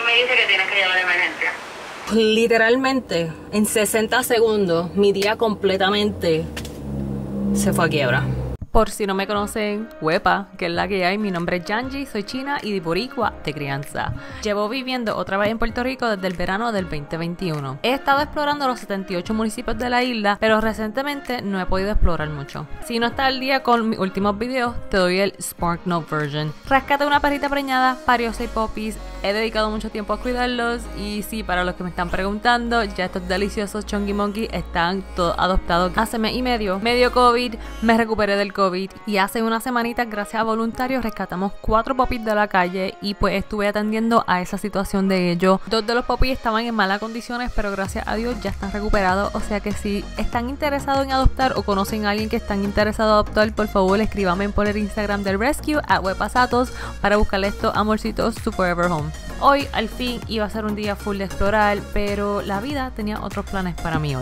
me dice que tienes que llamar a emergencia. Literalmente, en 60 segundos, mi día completamente se fue a quiebra. Por si no me conocen, huepa, que es la que hay, mi nombre es Yanji, soy china y de boricua de crianza. Llevo viviendo otra vez en Puerto Rico desde el verano del 2021. He estado explorando los 78 municipios de la isla, pero recientemente no he podido explorar mucho. Si no estás al día con mis últimos videos, te doy el Spark Note version. Rescaté una perrita preñada, parió 6 puppies, he dedicado mucho tiempo a cuidarlos y sí, para los que me están preguntando, ya estos deliciosos Chunky Monkey están todos adoptados hace mes y medio. Medio COVID, me recuperé del COVID y hace unas semanitas, gracias a voluntarios, rescatamos 4 puppies de la calle y pues estuve atendiendo a esa situación de ellos. 2 de los puppies estaban en malas condiciones, pero gracias a Dios ya están recuperados, o sea que si están interesados en adoptar o conocen a alguien que están interesado en adoptar, por favor escríbanme por el Instagram del Rescue @huepasatos para buscarle estos amorcitos to Forever Home. Hoy al fin iba a ser un día full de explorar, pero la vida tenía otros planes para mí hoy.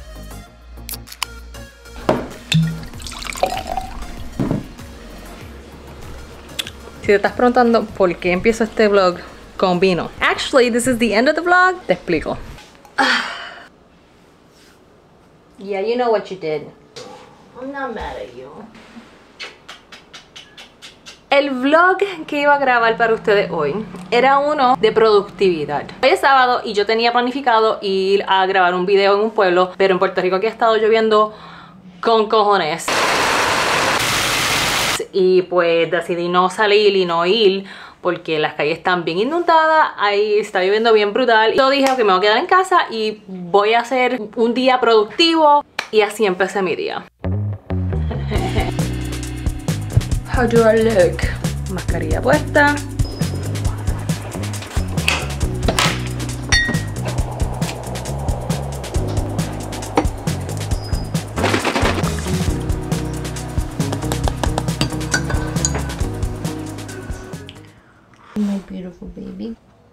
Si te estás preguntando por qué empiezo este vlog con vino, actually this is the end of the vlog, te explico. Yeah, you know what you did. I'm not mad at you. El vlog que iba a grabar para ustedes hoy era uno de productividad. Hoy es sábado y yo tenía planificado ir a grabar un video en un pueblo, pero en Puerto Rico aquí ha estado lloviendo con cojones. Y pues decidí no salir y no ir porque las calles están bien inundadas, ahí está lloviendo bien brutal. Yo dije que me voy a quedar en casa y voy a hacer un día productivo y así empecé mi día. How do I look? Mascarilla puesta. My beautiful baby.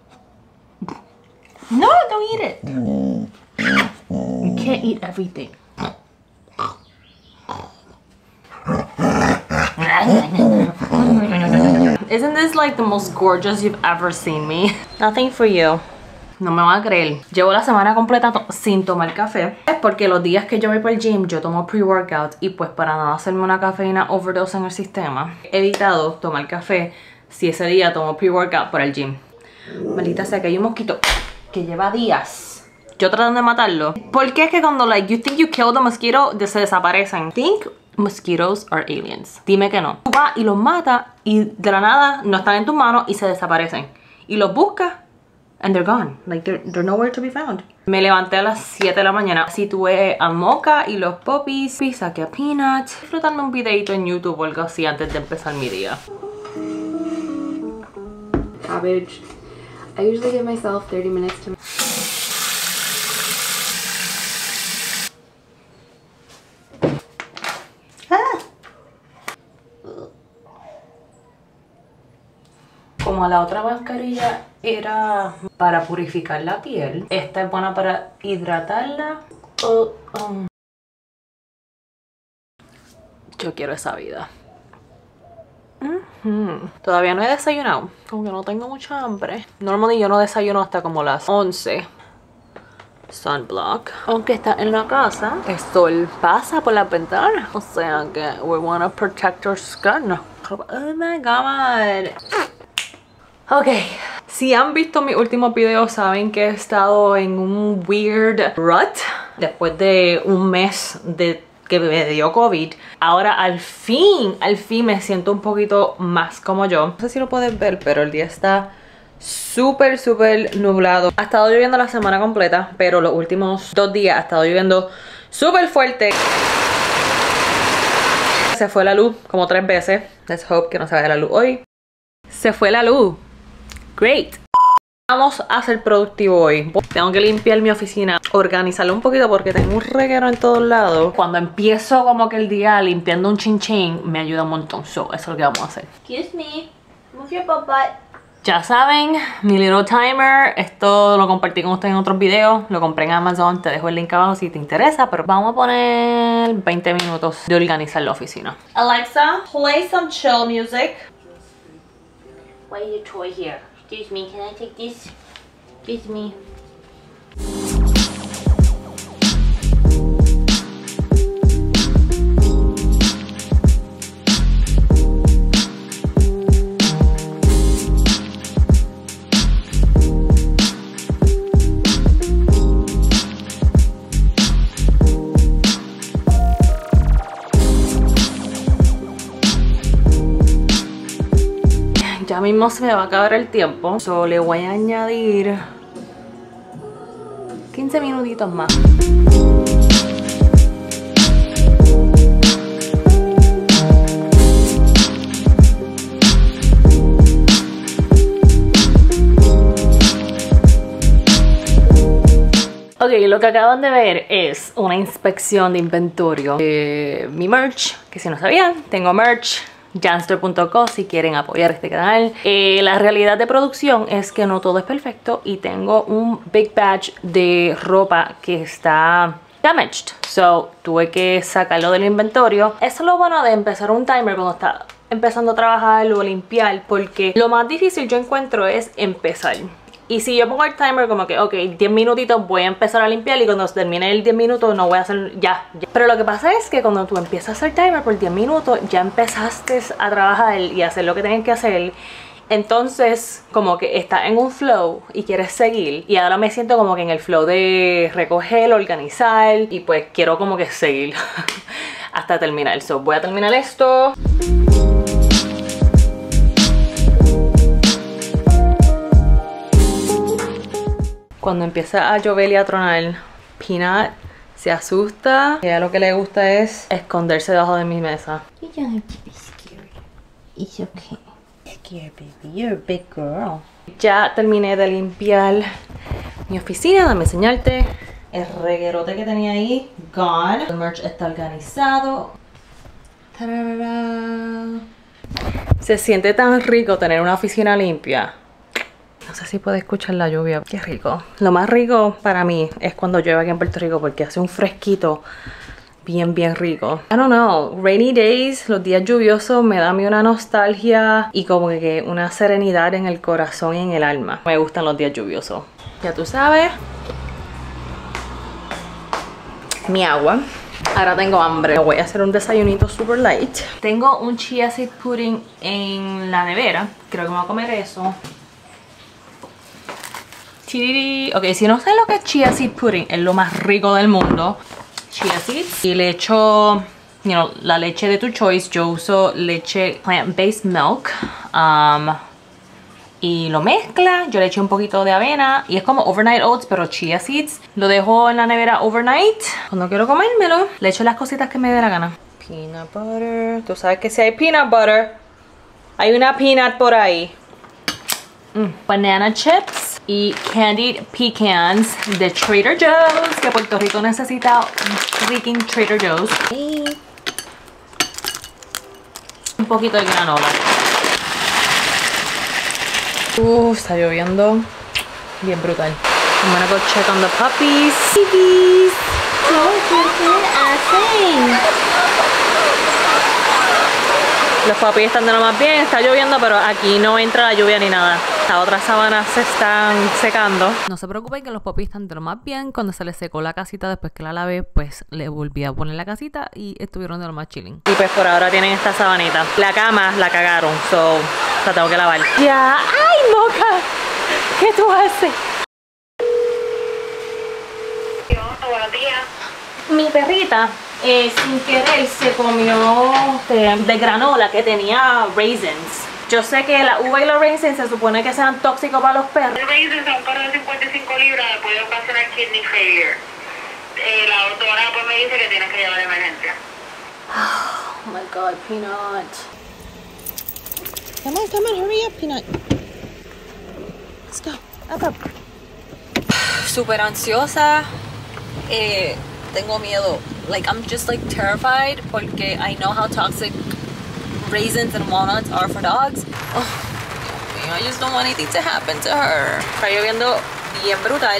No, don't eat it. You can't eat everything. Isn't this like the most gorgeous you've ever seen me? Nothing for you. No me van a creer. Llevo la semana completa sin tomar café. Es porque los días que yo voy para el gym yo tomo pre-workout y pues para no hacerme una cafeína overdose en el sistema, he evitado tomar café si ese día tomo pre-workout para el gym. Maldita sea que hay un mosquito que lleva días yo tratando de matarlo. Porque es que cuando like you think you killed the mosquito, se desaparecen. Think mosquitoes are aliens. Dime que no. Tú vas y los matas y de la nada no están en tus manos y se desaparecen. Y los buscas and they're gone. Like they're nowhere to be found. Me levanté a las 7 de la mañana. Situé a Mocha y los puppies. Saqué a Peanut. Disfrutarme un videito en YouTube o algo así antes de empezar mi día. Cabbage. I usually give myself 30 minutes to... Como la otra mascarilla era para purificar la piel, esta es buena para hidratarla. Yo quiero esa vida. Todavía no he desayunado, como que no tengo mucha hambre. Normalmente yo no desayuno hasta como las 11. Sunblock. Aunque está en la casa, el sol pasa por la ventana, o sea que we wanna protect our skin. Oh my god. Ok, si han visto mis últimos videos saben que he estado en un weird rut después de un mes de que me dio COVID. Ahora al fin me siento un poquito más como yo. No sé si lo puedes ver, pero el día está súper nublado. Ha estado lloviendo la semana completa, pero los últimos 2 días ha estado lloviendo súper fuerte. Se fue la luz como 3 veces. Let's hope que no se vaya la luz hoy. Se fue la luz. Great. Vamos a ser productivo hoy. Tengo que limpiar mi oficina, organizarla un poquito porque tengo un reguero en todos lados. Cuando empiezo como que el día limpiando un chin me ayuda un montón. So, eso es lo que vamos a hacer. Excuse me. Move your butt butt. Ya saben, mi little timer. Esto lo compartí con ustedes en otros videos. Lo compré en Amazon. Te dejo el link abajo si te interesa. Pero vamos a poner 20 minutos de organizar la oficina. Alexa, play some chill music. Why is your toy here? Excuse me, can I take this? Kiss me. Ya mismo se me va a acabar el tiempo, solo le voy a añadir 15 minutitos más. Ok, lo que acaban de ver es una inspección de inventario de mi merch, que si no sabían, tengo merch. Janster.co si quieren apoyar este canal. La realidad de producción es que no todo es perfecto y tengo un big batch de ropa que está damaged. So tuve que sacarlo del inventario. Eso es lo bueno de empezar un timer cuando está empezando a trabajar o limpiar, porque lo más difícil yo encuentro es empezar. Y si yo pongo el timer como que, ok, 10 minutitos voy a empezar a limpiar y cuando termine el 10 minutos no voy a hacer ya. Pero lo que pasa es que cuando tú empiezas a hacer timer por 10 minutos ya empezaste a trabajar y a hacer lo que tienes que hacer. Entonces como que estás en un flow y quieres seguir. Y ahora me siento como que en el flow de recoger, organizar y pues quiero como que seguir hasta terminar. So voy a terminar esto. Cuando empieza a llover y a tronar, Peanut se asusta. Y a lo que le gusta es esconderse debajo de mi mesa. You don't have to be scared. It's okay. Scared, baby. You're a big girl. Ya terminé de limpiar mi oficina. Dame enseñarte el reguerote que tenía ahí. Gone. El merch está organizado. ¡Tararara! Se siente tan rico tener una oficina limpia. No sé si puede escuchar la lluvia. Qué rico. Lo más rico para mí es cuando llueve aquí en Puerto Rico porque hace un fresquito bien rico. I don't know. Rainy days, los días lluviosos me da a mí una nostalgia y como que una serenidad en el corazón y en el alma. Me gustan los días lluviosos. Ya tú sabes. Mi agua. Ahora tengo hambre. Voy a hacer un desayunito super light. Tengo un chia seed pudding en la nevera. Creo que me voy a comer eso. Ok, si no saben lo que es chia seed pudding, es lo más rico del mundo. Chia seeds. Y le echo, la leche de tu choice. Yo uso leche plant-based milk. Y lo mezcla. Yo le echo un poquito de avena. Y es como overnight oats, pero chia seeds. Lo dejo en la nevera overnight. Cuando quiero comérmelo, le echo las cositas que me dé la gana. Peanut butter. Tú sabes que si hay peanut butter, hay una peanut por ahí. Banana chips y candied pecans de Trader Joe's, que Puerto Rico necesita un freaking Trader Joe's. Y un poquito de granola. Está lloviendo bien brutal. I'm gonna go check on the puppies. Puppies. Los puppies están de lo más bien, está lloviendo, pero aquí no entra la lluvia ni nada. Las otras sábanas se están secando. No se preocupen que los puppies están de lo más bien. Cuando se les secó la casita después que la lavé, pues le volví a poner la casita y estuvieron de lo más chilling. Y pues por ahora tienen esta sabanita. La cama la cagaron, so la tengo que lavar. Ya. ¡Ay, Moca! ¿Qué tú haces? Buenos días. Mi perrita sin querer se comió de granola que tenía raisins. Yo sé que la uva y los raisins se supone que sean tóxicos para los perros. Los raisins son para 55 libras, puede ocasionar kidney failure. La doctora pues me dice que tienes que llevar de emergencia. Oh my god, Peanut. Come on, hurry up, Peanut. Let's go. Up. Súper ansiosa. Tengo miedo. Like, I'm just like terrified porque I know how toxic raisins and walnuts are for dogs. Oh, Dios mío, I just don't want anything to happen to her. Está lloviendo bien brutal.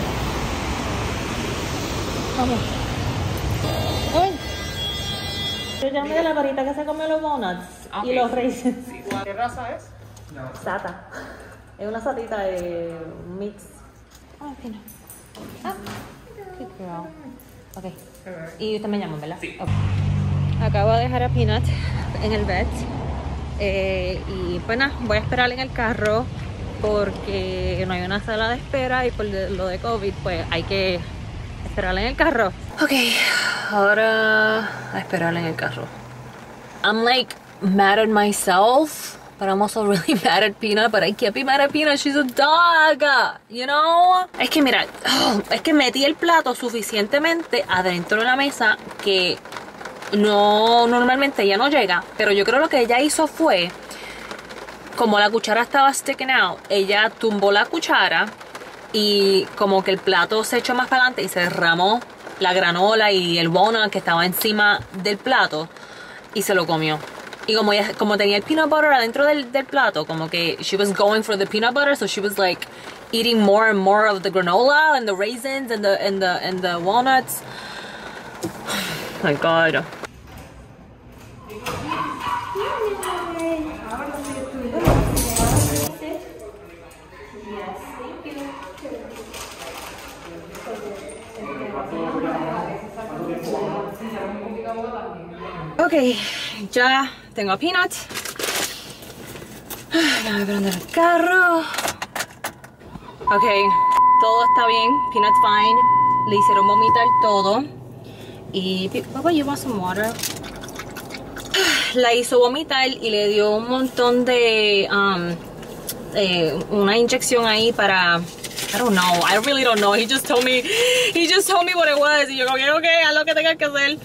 Vamos. Ven. Yo llamé de la varita que se comió los donuts y los raisins. ¿Qué raza es? Sata. Es una satita de mix. Ay, fino. Ah, good girl. Ok. Y usted me llama, ¿verdad? Sí. Okay. Acabo de dejar a Peanut en el vet. Y pues nada, voy a esperar en el carro porque no hay una sala de espera y por lo de COVID pues hay que esperar en el carro. Ok, ahora a esperar en el carro. I'm like mad at myself, but I'm also really mad at Peanut, but I can't be mad at Peanut, she's a dog, you know? Es que mira, es que metí el plato suficientemente adentro de la mesa que no, normalmente ella no llega, pero yo creo lo que ella hizo fue, como la cuchara estaba sticking out, ella tumbó la cuchara y como que el plato se echó más para adelante y se derramó la granola y el walnut que estaba encima del plato y se lo comió. Y como tenía el peanut butter adentro del plato, como que she was going for the peanut butter, so she was like eating more and more of the granola and the raisins and the walnuts. Oh my God. Ok, ya tengo a Peanut. Déjame prender el carro. Ok, todo está bien. Peanut's fine. Le hicieron vomitar todo. Y Papa, you want some water? La hizo vomitar y le dio un montón de una inyección ahí para, I don't know, I really don't know. He just told me what it was. Y yo como que ok, haz lo que tengas que hacer.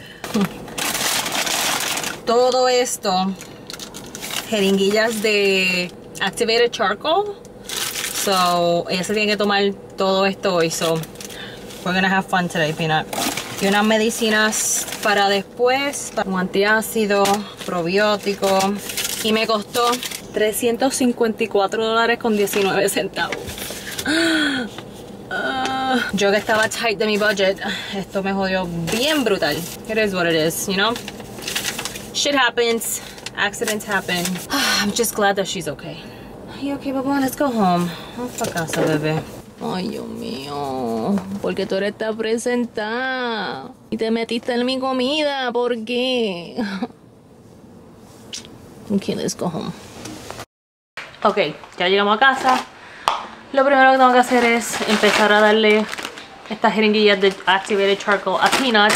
Todo esto, jeringuillas de activated charcoal. So, ella se tiene que tomar todo esto hoy. So, we're gonna have fun today, Peanut. Y unas medicinas para después, un antiácido, probiótico. Y me costó $354.19. Yo que estaba tight de mi budget, esto me jodió bien brutal. It is what it is, you know? Shit happens. Accidents happen. I'm just glad that she's okay. You okay, papá? Let's go home. Vamos a casa, bebé. Ay, Dios mío. Porque tú eres tan presentada. Y te metiste en mi comida. ¿Por qué? Okay, let's go home. Ok, ya llegamos a casa. Lo primero que tengo que hacer es empezar a darle estas jeringuillas de activated charcoal a Peanut.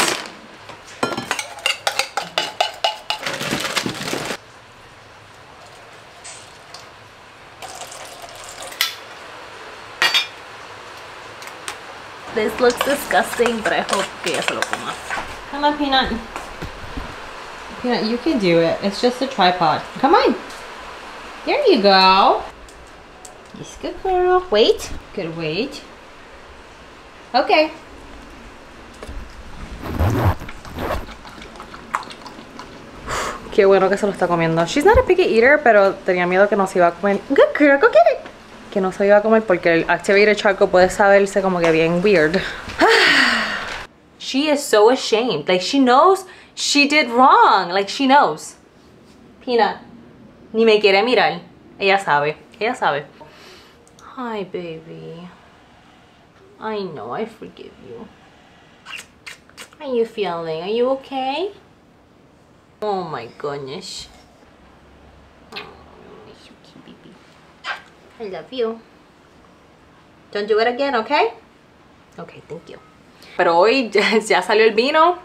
This looks disgusting, but I hope que ella se lo coma. Come on, Peanut. Peanut, you can do it. It's just a tripod. Come on. There you go. Yes, good girl. Wait. Good, wait. Okay. Qué bueno que se lo está comiendo. She's not a picky eater, pero tenía miedo que no se iba a comer. Good girl, go get it. Que no se iba a comer porque el activated charcoal puede saberse como que bien weird. She is so ashamed. Like, she knows she did wrong. Like, she knows. Peanut, ni me quiere mirar. Ella sabe. Ella sabe. Hi, baby. I know, I forgive you. How are you feeling? Are you okay? Oh my goodness. I love you. Don't do it again, okay? Okay, thank you. Pero hoy ya salió el vino.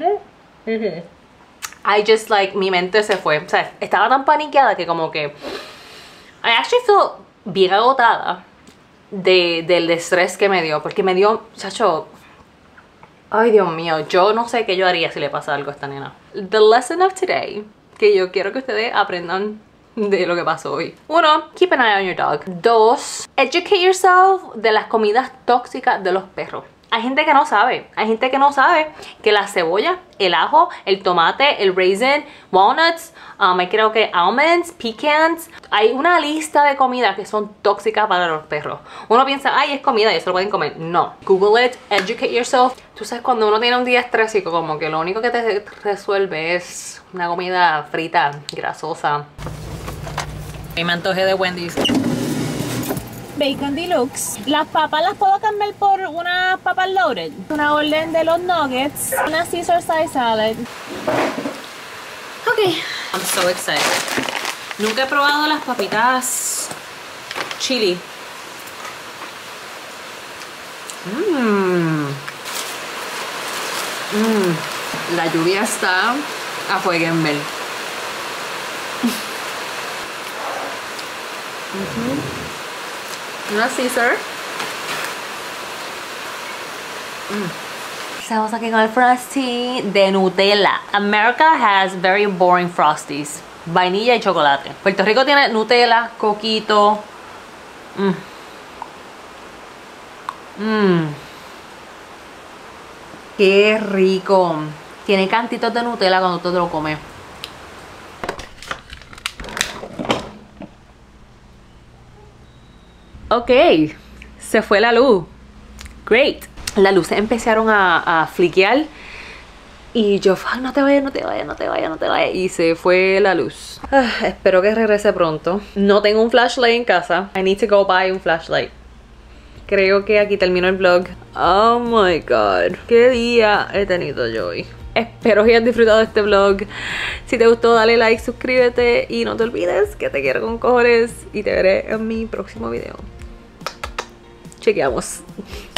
I just like, mi mente se fue. O sea, estaba tan paniqueada que como que I actually feel bien agotada del estrés que me dio. Porque me dio, chacho, ay Dios mío, yo no sé qué yo haría si le pasa algo a esta nena. The lesson of today, que yo quiero que ustedes aprendan de lo que pasó hoy. 1. Keep an eye on your dog. 2. Educate yourself de las comidas tóxicas de los perros. Hay gente que no sabe. Hay gente que no sabe que la cebolla, el ajo, el tomate, el raisin, walnuts, creo que almonds, pecans. Hay una lista de comidas que son tóxicas para los perros. Uno piensa, ay, es comida y eso lo pueden comer. No. Google it, educate yourself. Tú sabes, cuando uno tiene un día estrésico, como que lo único que te resuelve es una comida frita, grasosa. Y me antojé de Wendy's. Bacon Deluxe. Las papas las puedo cambiar por una papas loaded. Una orden de los nuggets. Una Caesar size salad. Ok. I'm so excited. Nunca he probado las papitas chili. La lluvia está a fuego en ver. Una Caesar. Estamos aquí con el Frosty de Nutella. America has very boring Frosties. Vainilla y chocolate. Puerto Rico tiene Nutella, coquito. Qué rico. Tiene cantitos de Nutella cuando tú te lo comes. Ok, se fue la luz. Great. Las luces empezaron a fliquear. Y yo, no te vayas, no te vayas, no te vayas, no te vayas. Y se fue la luz. Espero que regrese pronto. No tengo un flashlight en casa. I need to go buy un flashlight. Creo que aquí termino el vlog. Oh my god. Qué día he tenido yo hoy. Espero que hayas disfrutado de este vlog. Si te gustó, dale like, suscríbete. Y no te olvides que te quiero con cojones. Y te veré en mi próximo video. Chequeamos.